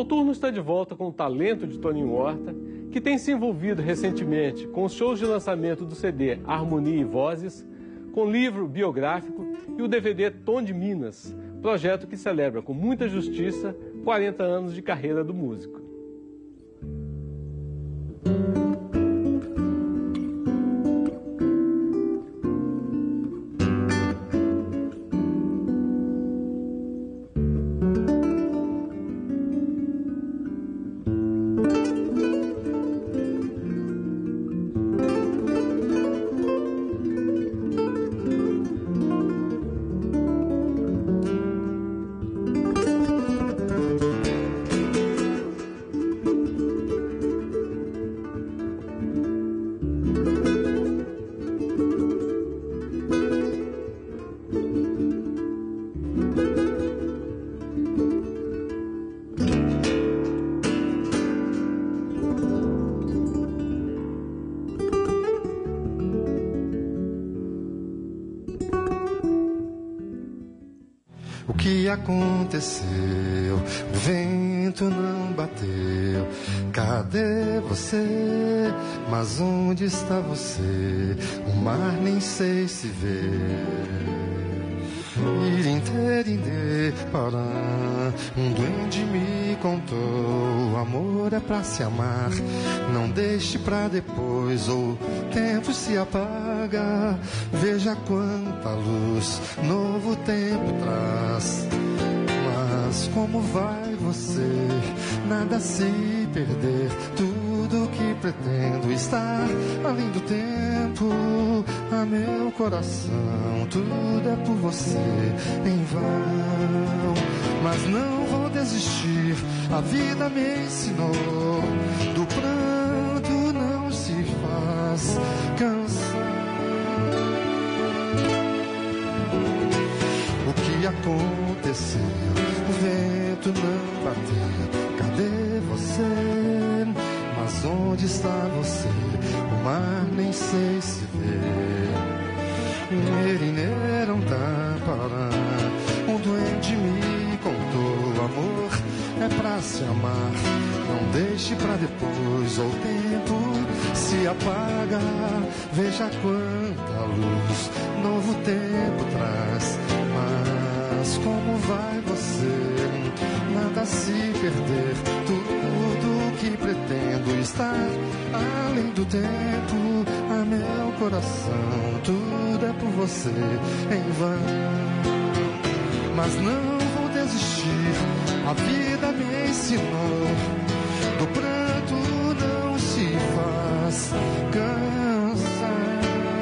Noturno está de volta com o talento de Toninho Horta, que tem se envolvido recentemente com os shows de lançamento do CD Harmonia e Vozes, com livro biográfico e o DVD Tom de Minas, projeto que celebra com muita justiça 40 anos de carreira do músico. O que aconteceu? O vento não bateu. Cadê você? Mas onde está você? O mar nem sei se vê. Irinde, pará. Um duende me contou: o amor é pra se amar. Não deixe pra depois, ou o tempo se apaga. Veja quanta luz novo tempo traz. Mas como vai você? Nada se perder. Tudo que pretendo estar além do tempo. A meu coração, tudo é por você em vão. Mas não vou desistir, a vida me ensinou. Do pranto não se faz canção. O que aconteceu? O vento não bateu. Cadê você? Mas onde está você? O mar nem sei se vê. Merineirão tá pará. Um duende me contou: o amor é pra se amar. Não deixe pra depois, ou o tempo se apaga. Veja quanta luz novo tempo traz. Mas como vai você? Nada se perder. Tudo que pretendo estar além do tempo. A meu coração, tudo é por você em vão. Mas não vou desistir, a vida me ensinou. Do pranto não se faz canção.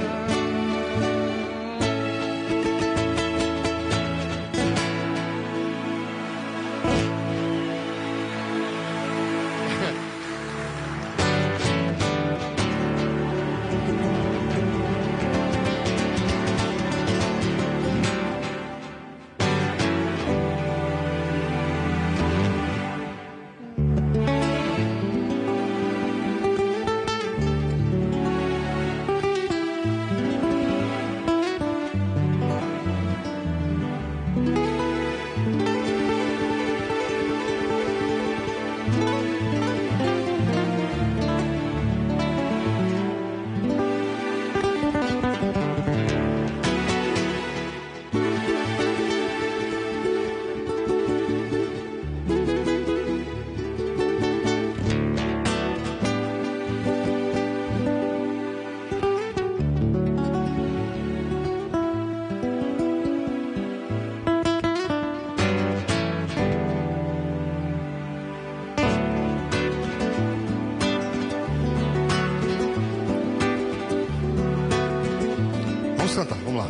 Vamos lá.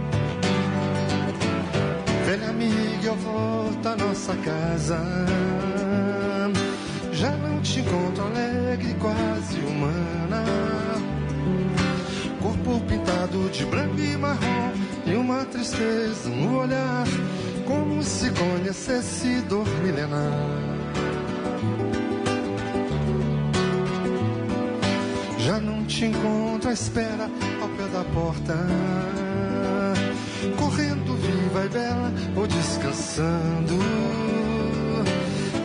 Velha amiga, eu volto à nossa casa. Já não te encontro alegre, quase humana. Corpo pintado de branco e marrom, e uma tristeza no olhar, como se conhecesse dor milenar. Já não te encontro à espera ao pé da porta, correndo viva e bela ou descansando.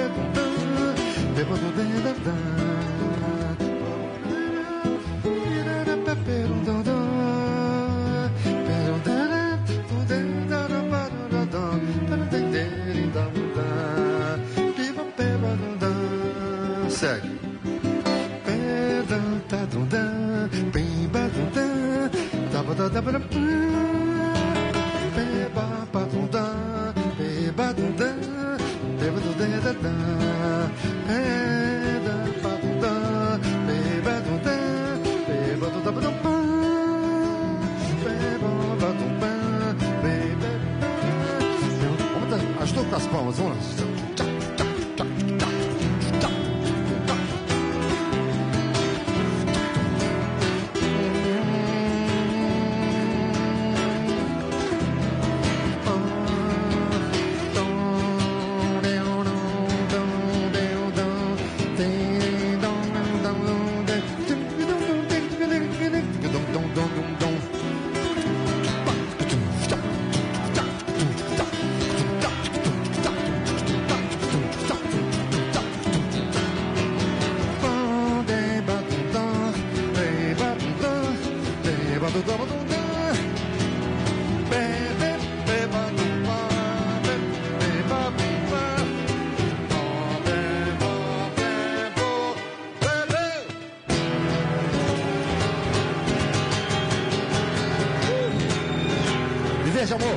Segue. As duas com as palmas, vamos lá. Beijo, amor.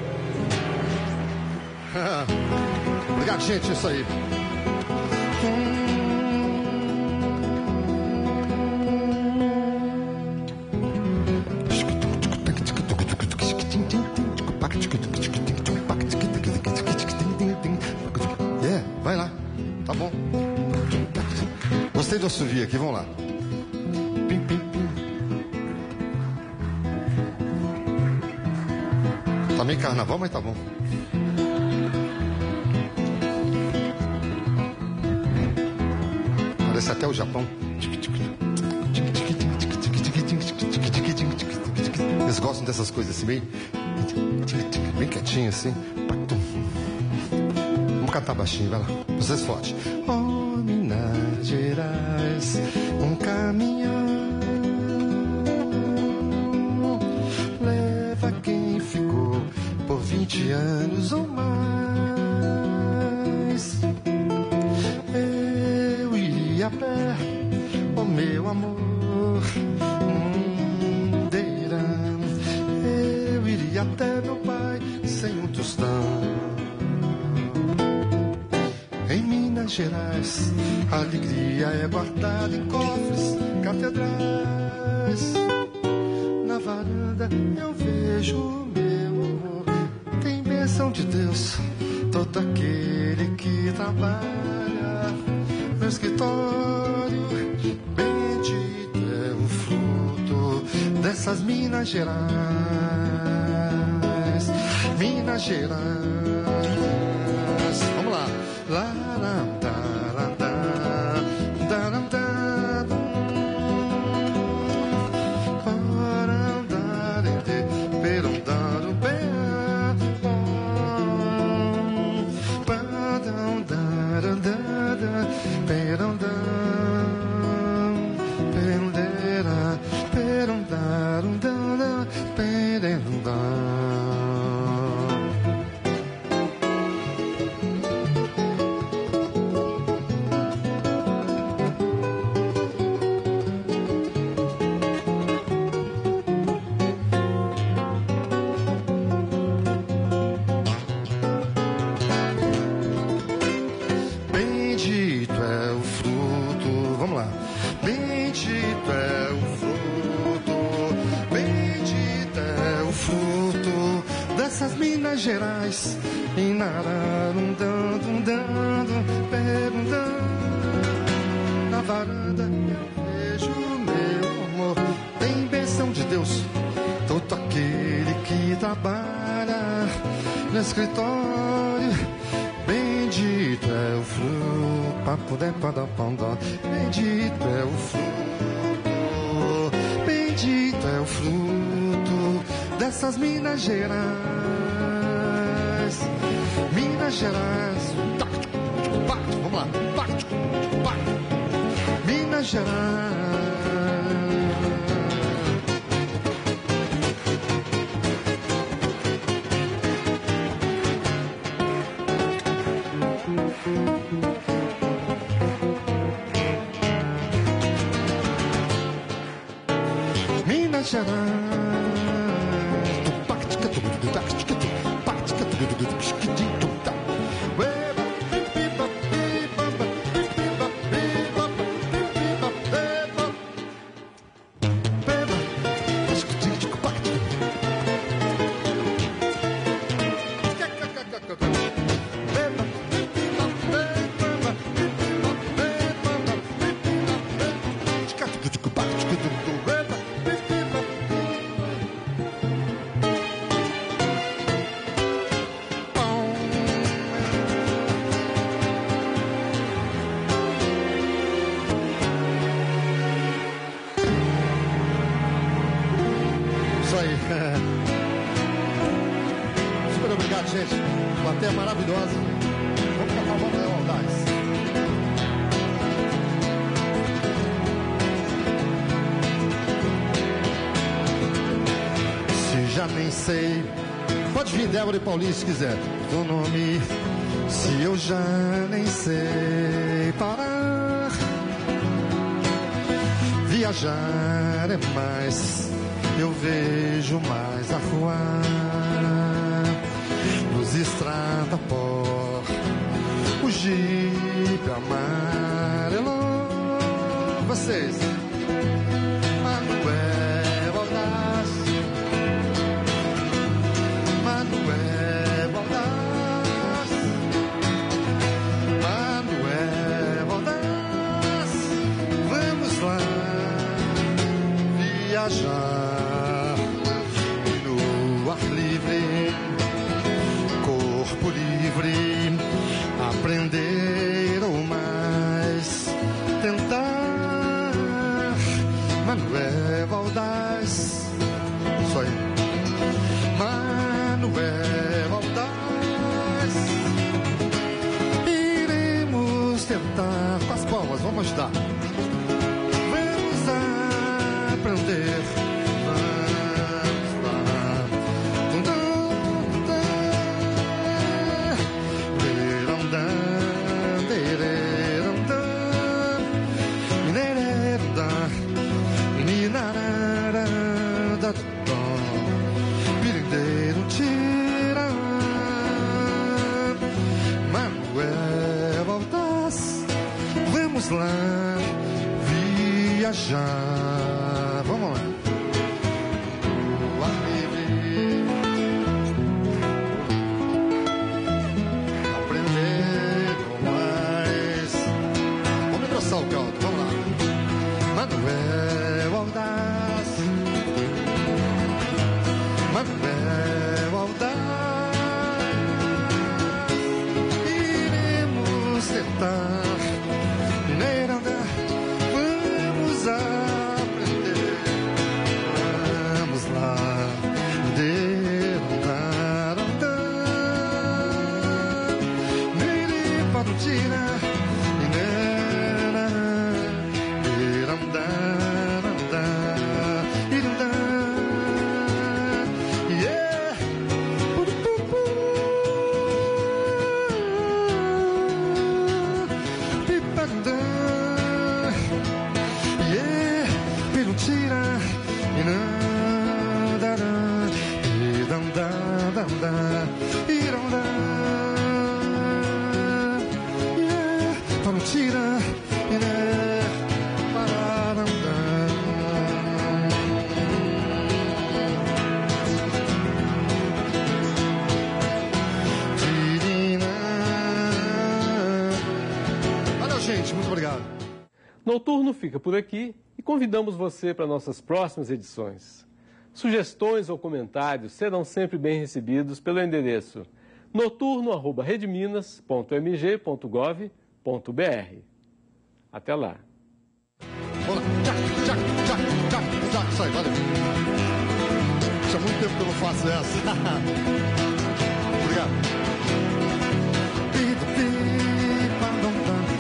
Obrigado, gente. Isso aí. Vai lá. Tá bom. Gostei do assovio aqui. Vamos lá. Pim, pim, pim. Tá meio carnaval, mas tá bom. Parece até o Japão. Eles gostam dessas coisas assim, bem quietinho assim. Vamos cantar baixinho, vai lá. Vocês forte. Oh, Minas Gerais, um caminhão leva quem ficou por 20 anos ou mais. Eu iria a pé, oh meu amor, eu iria até meu pai sem um tostão. Em Minas Gerais, a alegria é guardada em cofres, catedrais. Na varanda eu vejo o meu amor. Tem bênção de Deus, todo aquele que trabalha no escritório. Bendito é o fruto dessas Minas Gerais. Minas Gerais. Vamos lá. Lá, lá, lá, lá, lá, lá, lá, lá. Minas Gerais, e na varanda eu vejo meu amor. Tem bênção de Deus, todo aquele que trabalha no escritório. Bendito é o fruto, bendito é o fruto, bendito é o fruto dessas Minas Gerais. Minas Gerais. Vamos Vamos lá. Minas Gerais. Minas Gerais. Super obrigado, gente. Plateia maravilhosa. Vamos cantar uma da Valdaz. Se já nem sei, pode vir Débora e Paulinho se quiser. O nome, se eu já nem sei parar. Viajar é mais, eu vejo mais a rua, luz, estrada, pó, o jipe amarelo. Vocês, Manuel Valdaz, Manuel Valdaz, Manuel Valdaz. Vamos lá viajar no ar livre, corpo livre, aprender ou mais tentar. Manuel Valdaz, só aí. Manuel Valdaz, iremos tentar. Com as palmas, vamos ajudar. Vamos aprender. Pirindeiro tira. Manuel Valdaz, vamos lá viajar. Vamos lá. O ar livre, aprender mais. Vamos engrossar o caldo, vamos lá. Manuel Valdaz, Manuel Valdaz, iremos tentar. Vamos aprender. Vamos lá. Nere para o tira. Valeu, gente, muito obrigado. Noturno fica por aqui e convidamos você para nossas próximas edições. Sugestões ou comentários serão sempre bem recebidos pelo endereço noturno@redminas.mg.gov.br. Até lá. Vamos lá. Tchac, sai, valeu. Tinha muito tempo que eu não faço essa. Obrigado.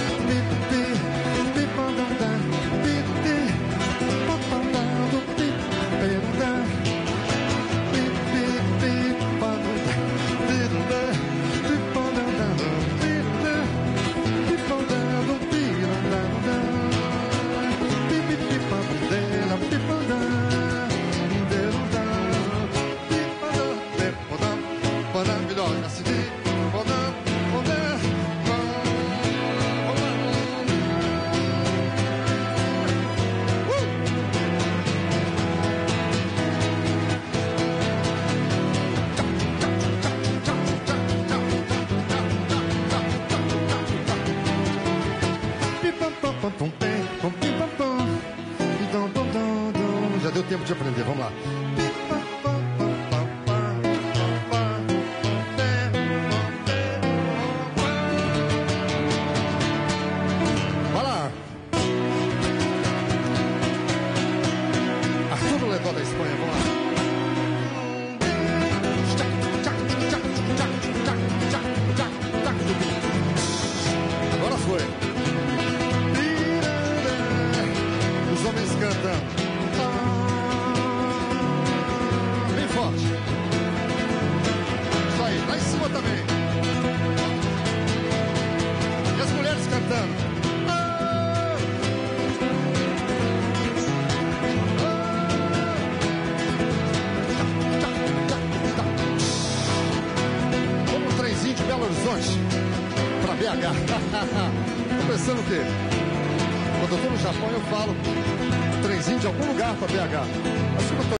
Horizonte para BH. Tô pensando o quê? Quando eu tô no Japão eu falo trenzinho de algum lugar para BH. Acho que eu tô